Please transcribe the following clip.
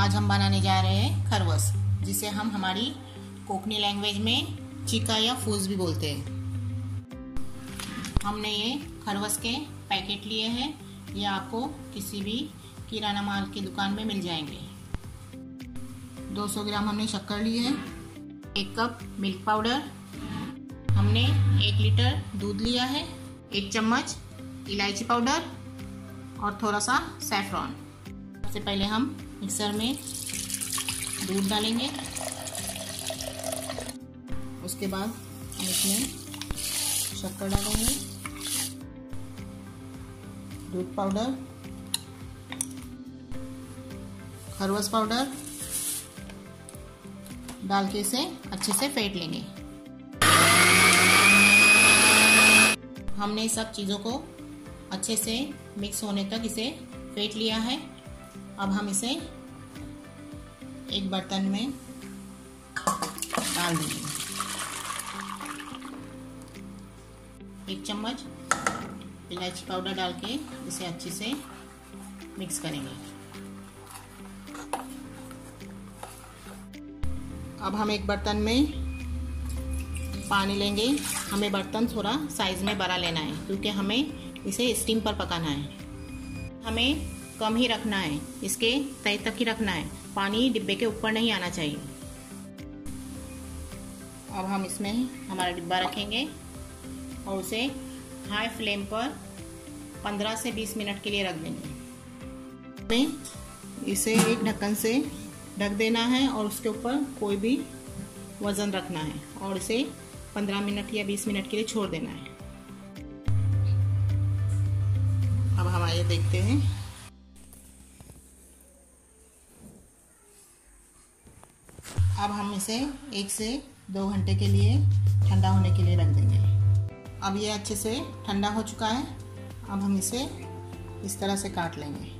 आज हम बनाने जा रहे हैं खरवस, जिसे हम हमारी कोकनी लैंग्वेज में चिका या फूस भी बोलते हैं। हमने ये खरवस के पैकेट लिए हैं। ये आपको किसी भी किराना माल की दुकान में मिल जाएंगे। 200 ग्राम हमने शक्कर ली है, 1 कप मिल्क पाउडर, हमने 1 लीटर दूध लिया है, 1 चम्मच इलायची पाउडर और थोड़ा सा सैफरॉन। सबसे पहले हम मिक्सर में दूध डालेंगे। उसके बाद हम इसमें शक्कर डालेंगे, दूध पाउडर, खरवस पाउडर डाल के इसे अच्छे से फेंट लेंगे। हमने सब चीज़ों को अच्छे से मिक्स होने तक इसे फेंट लिया है। अब हम इसे एक बर्तन में डाल देंगे। 1 चम्मच इलायची पाउडर डाल के इसे अच्छे से मिक्स करेंगे। अब हम एक बर्तन में पानी लेंगे। हमें बर्तन थोड़ा साइज में बड़ा लेना है, क्योंकि हमें इसे स्टीम पर पकाना है। हमें कम ही रखना है, इसके तय तक ही रखना है, पानी डिब्बे के ऊपर नहीं आना चाहिए। अब हम इसमें हमारा डिब्बा रखेंगे और उसे हाई फ्लेम पर 15 से 20 मिनट के लिए रख देंगे। हमें इसे एक ढक्कन से ढक देना है और उसके ऊपर कोई भी वज़न रखना है और इसे 15 मिनट या 20 मिनट के लिए छोड़ देना है। अब हम आइए देखते हैं। अब हम इसे 1 से 2 घंटे के लिए ठंडा होने के लिए रख देंगे। अब ये अच्छे से ठंडा हो चुका है। अब हम इसे इस तरह से काट लेंगे।